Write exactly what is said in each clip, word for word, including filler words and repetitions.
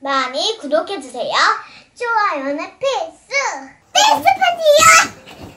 많이 구독해주세요. 좋아요는 필수! 댄스 파티야!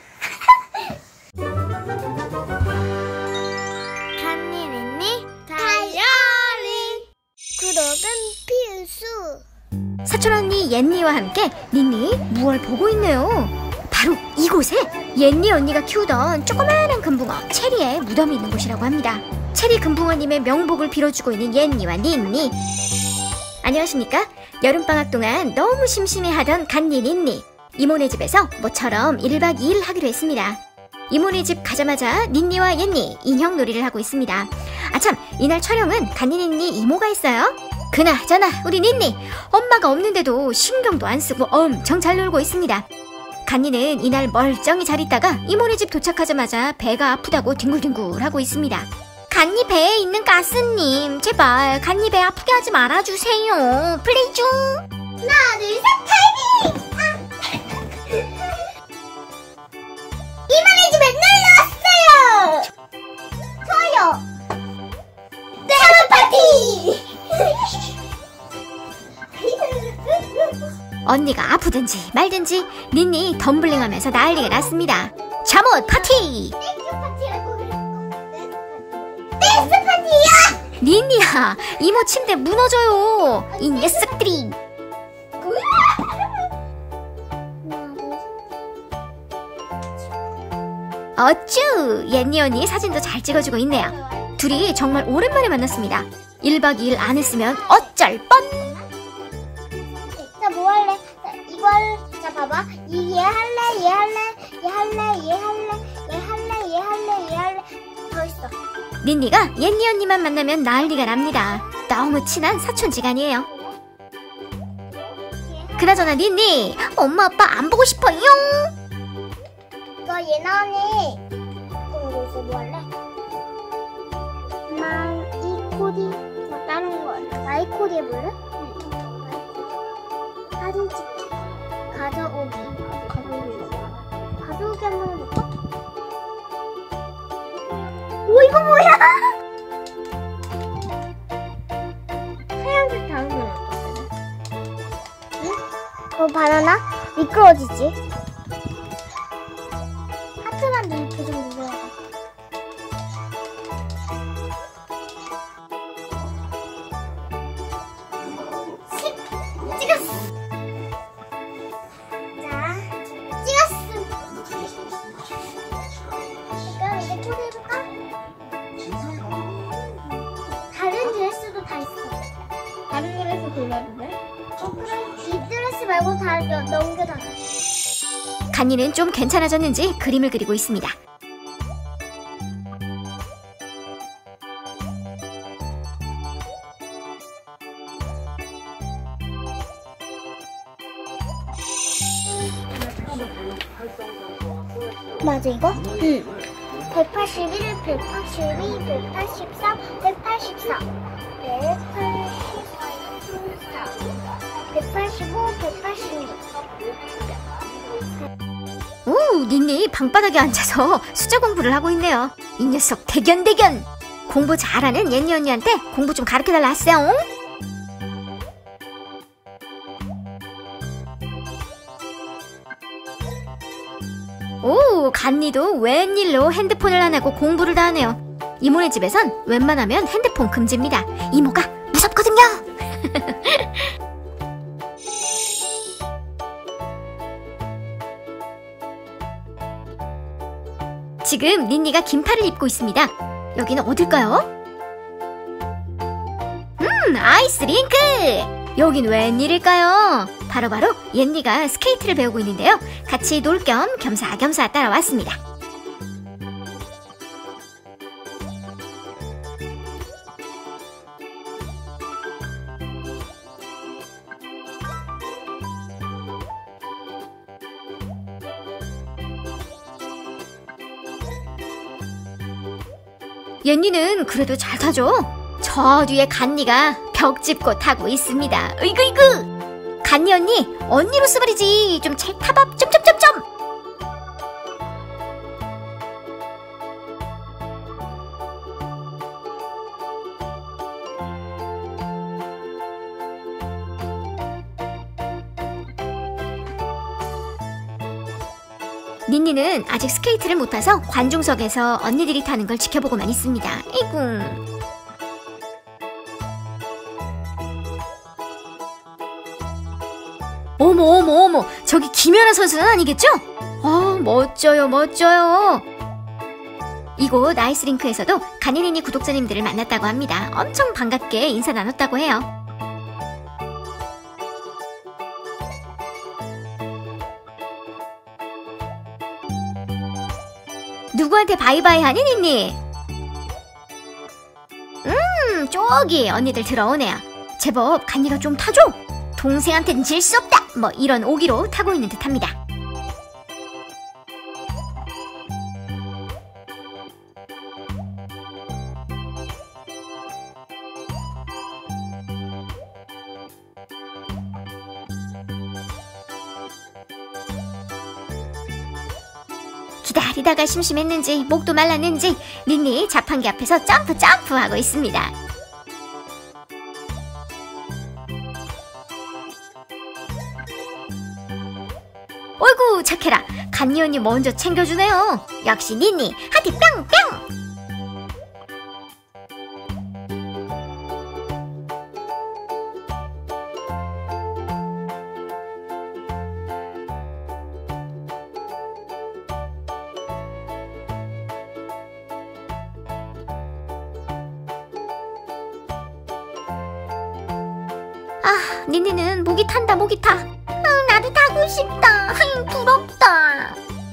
간니린니 다이어리 구독은 필수! 사촌 언니 옌니와 함께 닌니 무얼 보고 있네요. 바로 이곳에 옌니 언니가 키우던 조그마한 금붕어 체리의 무덤이 있는 곳이라고 합니다. 체리 금붕어님의 명복을 빌어주고 있는 옌니와 닌니. 안녕하십니까? 여름방학 동안 너무 심심해하던 간니 닌니. 이모네 집에서 모처럼 일박 이일 하기로 했습니다. 이모네 집 가자마자 닌니와 옌니 인형놀이를 하고 있습니다. 아참, 이날 촬영은 간니 닌니 이모가 했어요. 그나저나 우리 닌니 엄마가 없는데도 신경도 안 쓰고 엄청 잘 놀고 있습니다. 간니는 이날 멀쩡히 잘 있다가 이모네 집 도착하자마자 배가 아프다고 뒹굴뒹굴 하고 있습니다. 간니 배에 있는 가스님, 제발 간니 배 아프게 하지 말아주세요. 플리즈. 하나, 둘, 셋, 타이밍! 아. 이모네 집에 놀러 왔어요! 좋아요! 댄스 파티! 언니가 아프든지 말든지 닌니 덤블링하면서 난리가 났습니다. 잠옷 파티! 댄스 파티라고 그랬어. 댄스 파티야! 닌니야, 이모 침대 무너져요. 이 녀석들이. 어쭈, 옌니 언니 사진도 잘 찍어주고 있네요. 둘이 정말 오랜만에 만났습니다. 일박 이일 안 했으면 어쩔 뻔. 자, 뭐 할래? 자, 이걸, 자, 봐봐. 이, 얘 할래, 얘 할래, 얘 할래, 얘 할래, 얘 할래, 얘 할래, 얘 할래. 더 있어. 닌니가 옌니 언니만 만나면 난리가 납니다. 너무 친한 사촌지간이에요. 그나저나 닌니, 엄마 아빠 안 보고 싶어요. 이거 예나 언니. 그럼 여기서 뭐 할래? 마이코디. 뭐 다른 거 할래? 마이코디 해볼래? 응. 사진 찍기. 가져오기. 가져오기. 가져오기 한번 해볼까? 오, 이거 뭐야? 하얀색 다른 건 어떡해? 응? 그거 바나나? 미끄러지지? 하트만 이렇게 좀 눌러봐. 찍었어! 자, 찍었어! 그럼 이제 코디 해볼까? 다른 드레스도 다 있어. 다른 드레스 골라도 돼? 어, 그래. 이 드레스 말고 다 여, 넘겨다가. 간니는 좀 괜찮아졌는지 그림을 그리고 있습니다. 맞아, 이거? 응. 백팔십일, 백팔십이, 백팔십삼, 백팔십사, 백팔십사, 백팔십오, 백팔십육. 오, 닌니 방바닥에 앉아서 숫자 공부를 하고 있네요. 이 녀석 대견대견. 공부 잘하는 옌니 언니한테 공부 좀 가르쳐달라 하세요. 오, 간니도 웬일로 핸드폰을 안 하고 공부를 다 하네요. 이모네 집에선 웬만하면 핸드폰 금지입니다. 이모가 무섭거든요. 지금 닌니가 긴팔을 입고 있습니다. 여기는 어딜까요? 음, 아이스링크! 여긴 웬일일까요? 바로바로 옌니가 스케이트를 배우고 있는데요. 같이 놀 겸 겸사겸사 따라왔습니다. 옌니는 그래도 잘 타죠? 저 뒤에 간니가 벽 짚고 타고 있습니다. 으이구이구! 간니 언니, 언니로서 말이지. 좀 잘 타봐. 점점점점! 닌니는 아직 스케이트를 못 타서 관중석에서 언니들이 타는 걸 지켜보고만 있습니다. 에이구. 어머 어머 어머, 저기 김연아 선수는 아니겠죠? 아, 멋져요 멋져요. 이곳 아이스링크에서도 간이니니 구독자님들을 만났다고 합니다. 엄청 반갑게 인사 나눴다고 해요. 누구한테 바이바이 하니, 니니? 음, 저기 언니들 들어오네요. 제법 간이가 좀 타죠? 동생한테는 질 수 없다! 뭐 이런 오기로 타고 있는 듯합니다. 기다리다가 심심했는지 목도 말랐는지 닌니 자판기 앞에서 점프 점프 하고 있습니다. 어이구 착해라. 간니 언니 먼저 챙겨주네요. 역시 닌니 하트 뿅뿅. 아, 닌니는 목이 탄다 목이 타. 아, 나도 타고 싶다. 하잉, 부럽다.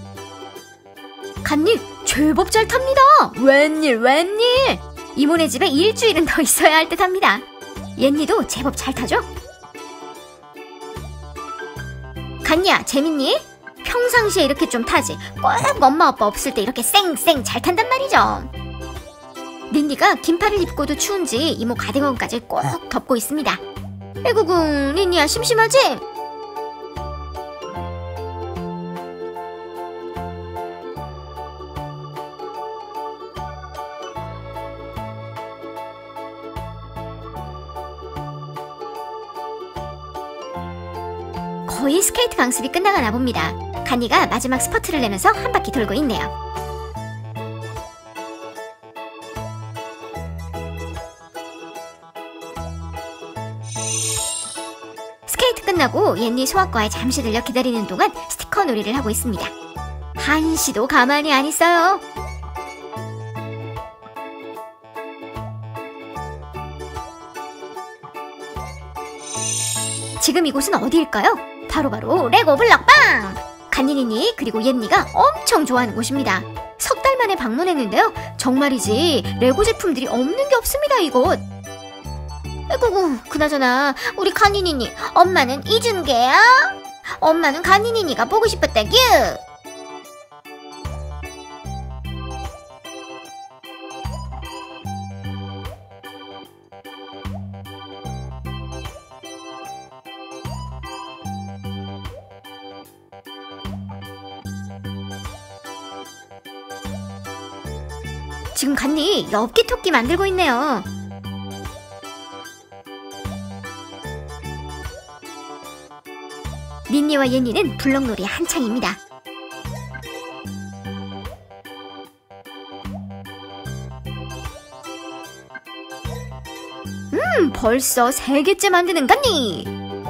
간니 제법 잘 탑니다. 웬일 웬일. 이모네 집에 일주일은 더 있어야 할 듯합니다. 옌니도 제법 잘 타죠? 간니야 재밌니? 평상시에 이렇게 좀 타지. 꼭 엄마 아빠 없을 때 이렇게 쌩쌩 잘 탄단 말이죠. 닌니가 긴팔을 입고도 추운지 이모 가디건까지 꼭 덮고 있습니다. 에구구, 닌니야 심심하지? 거의 스케이트 강습이 끝나가나 봅니다. 간니가 마지막 스퍼트를 내면서 한 바퀴 돌고 있네요. 스케이트 끝나고 옌니 소아과에 잠시 들려 기다리는 동안 스티커 놀이를 하고 있습니다. 한시도 가만히 안 있어요. 지금 이곳은 어디일까요? 바로바로 레고 블럭방! 간니니니 그리고 옌니가 엄청 좋아하는 곳입니다. 석 달 만에 방문했는데요. 정말이지 레고 제품들이 없는 게 없습니다, 이곳. 에구구, 그나저나 우리 간니니니 엄마는 이준개야? 엄마는 간니니니가 보고 싶었다규. 지금 간니 엽기 토끼 만들고 있네요. 닌니와 옌니는 블럭놀이 한창입니다. 음, 벌써 세 개째 만드는 간니!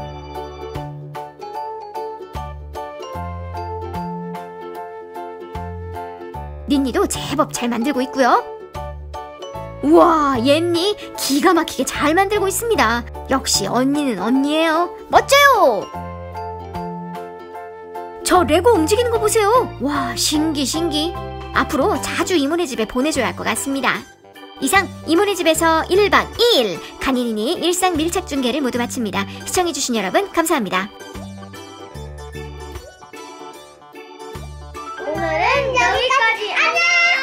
닌니도 제법 잘 만들고 있고요. 우와, 옌니 기가 막히게 잘 만들고 있습니다. 역시 언니는 언니예요. 멋져요! 저 레고 움직이는 거 보세요. 와, 신기 신기. 앞으로 자주 이모네 집에 보내줘야 할 것 같습니다. 이상 이모네 집에서 일 박 이 일 간이니니 일상 밀착 중계를 모두 마칩니다. 시청해주신 여러분 감사합니다. 오늘은 여기까지. 안녕.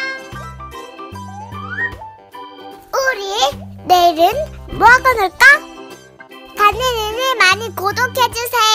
우리 내일은 뭐 하고 놀까? 간이니니 많이 구독해주세요.